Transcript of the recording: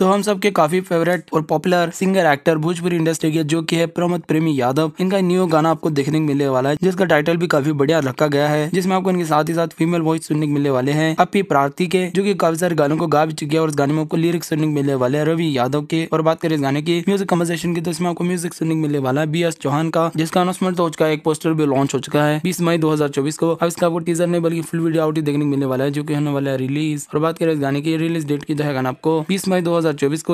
तो हम सबके काफी फेवरेट और popular singer actor Bhojpuri industry के जो कि है प्रमोद प्रेमी यादव, इनका न्यू गाना आपको देखने को मिलने वाला है जिसका टाइटल भी काफी बढ़िया रखा गया है, जिसमें आपको इनके साथ ही साथ फीमेल वॉइस सुनने को मिलने वाले हैं अपी प्रार्थी के, जो कि काफी सारे गानों को गा भी चुकी है और इस गाने में आपको लिरिक्स सुनने को मिलने वाले हैं रवि यादव के। और बात करें इस गाने की म्यूजिक कंपोजिशन की तो इसमें आपको म्यूजिक सुनने को मिलने वाला है BS चौहान का, जिसका अनाउंसमेंट हो चुका है, एक पोस्टर भी लॉन्च हो चुका है 20 मई 2024 को। अब इसका वो टीजर नहीं बल्कि फुल वीडियो आउट देखने को मिलने वाला है जो कि होने वाला है रिलीज। और बात करें इस गाने की रिलीज डेट की तो है गाना आपको 20 मई 2024 को